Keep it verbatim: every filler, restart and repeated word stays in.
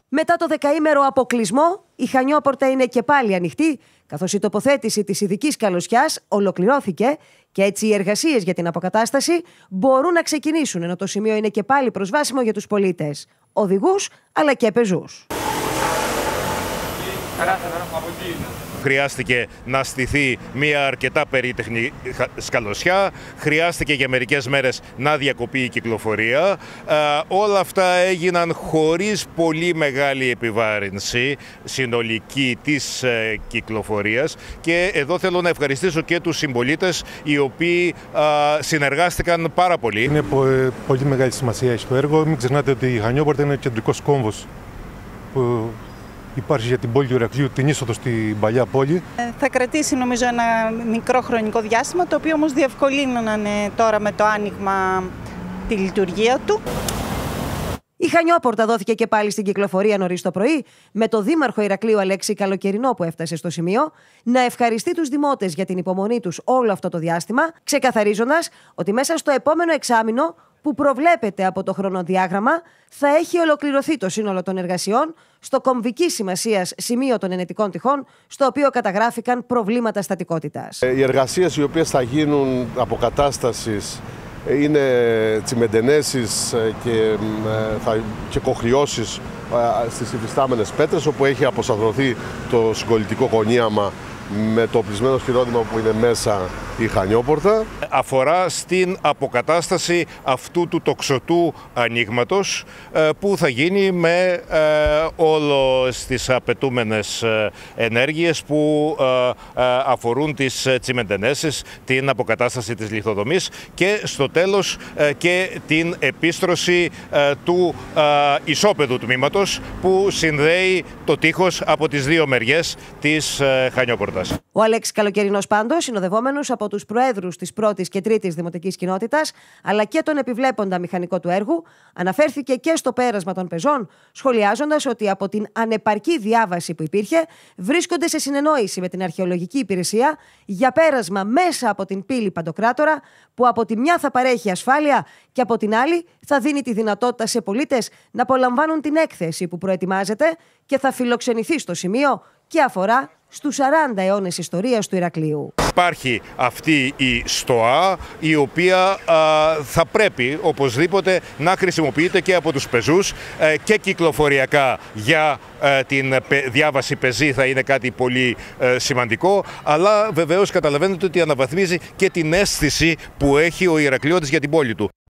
Μετά το δεκαήμερο αποκλεισμό, η Χανιόπορτα είναι και πάλι ανοιχτή, καθώς η τοποθέτηση της ειδικής καλωσιάς ολοκληρώθηκε και έτσι οι εργασίες για την αποκατάσταση μπορούν να ξεκινήσουν, ενώ το σημείο είναι και πάλι προσβάσιμο για τους πολίτες, οδηγούς αλλά και πεζούς. Χρειάστηκε να στηθεί μια αρκετά περίτεχνη σκαλωσιά, χρειάστηκε για μερικές μέρες να διακοπεί η κυκλοφορία. Ε, όλα αυτά έγιναν χωρίς πολύ μεγάλη επιβάρυνση συνολική της ε, κυκλοφορίας και εδώ θέλω να ευχαριστήσω και τους συμπολίτες οι οποίοι ε, συνεργάστηκαν πάρα πολύ. Είναι πολύ μεγάλη σημασία στο έργο. Μην ξεχνάτε ότι η Χανιόπορτα είναι ο κεντρικός κόμβος που υπάρχει για την πόλη του Ηρακλείου, την είσοδο στην παλιά πόλη. Ε, θα κρατήσει νομίζω ένα μικρό χρονικό διάστημα, το οποίο όμως διευκολύνανε τώρα με το άνοιγμα τη λειτουργία του. Η Χανιόπορτα δόθηκε και πάλι στην κυκλοφορία νωρίς το πρωί, με το δήμαρχο Ηρακλείου Αλέξη Καλοκαιρινό που έφτασε στο σημείο να ευχαριστεί τους δημότες για την υπομονή τους όλο αυτό το διάστημα, ξεκαθαρίζοντας ότι μέσα στο επόμενο εξάμηνο που προβλέπεται από το χρονοδιάγραμμα θα έχει ολοκληρωθεί το σύνολο των εργασιών στο κομβικής σημασίας σημείο των ενετικών τυχών, στο οποίο καταγράφηκαν προβλήματα στατικότητας. Οι εργασίες οι οποίες θα γίνουν αποκατάστασης είναι τσιμεντενέσεις και, και κοχλιώσεις στις υφιστάμενες πέτρες, όπου έχει αποσταθρωθεί το συγκολλητικό γωνίαμα με το οπλισμένο χειρόδημα που είναι μέσα η Χανιόπορτα. Αφορά στην αποκατάσταση αυτού του τοξωτού ανοίγματος που θα γίνει με όλες τις απαιτούμενες ενέργειες που αφορούν τις τσιμεντενέσεις, την αποκατάσταση της λιθοδομής και στο τέλος και την επίστρωση του ισόπεδου τμήματος που συνδέει το τείχος από τις δύο μεριές της Χανιόπορτας. Ο Αλέξης Καλοκαιρινός πάντως, συνοδευόμενος από τους προέδρους της πρώτης και τρίτης δημοτικής κοινότητας, αλλά και τον επιβλέποντα μηχανικό του έργου, αναφέρθηκε και στο πέρασμα των πεζών, σχολιάζοντας ότι από την ανεπαρκή διάβαση που υπήρχε, βρίσκονται σε συνεννόηση με την αρχαιολογική υπηρεσία για πέρασμα μέσα από την πύλη Παντοκράτορα, που από τη μια θα παρέχει ασφάλεια και από την άλλη θα δίνει τη δυνατότητα σε πολίτες να απολαμβάνουν την έκθεση που προετοιμάζεται και θα φιλοξενηθεί στο σημείο και αφορά στους σαράντα αιώνες ιστορίας του Ηρακλείου. Υπάρχει αυτή η στοά, η οποία α, θα πρέπει οπωσδήποτε να χρησιμοποιείται και από τους πεζούς ε, και κυκλοφοριακά για ε, την διάβαση πεζή θα είναι κάτι πολύ ε, σημαντικό, αλλά βεβαίως καταλαβαίνετε ότι αναβαθμίζει και την αίσθηση που έχει ο Ηρακλειώτης για την πόλη του.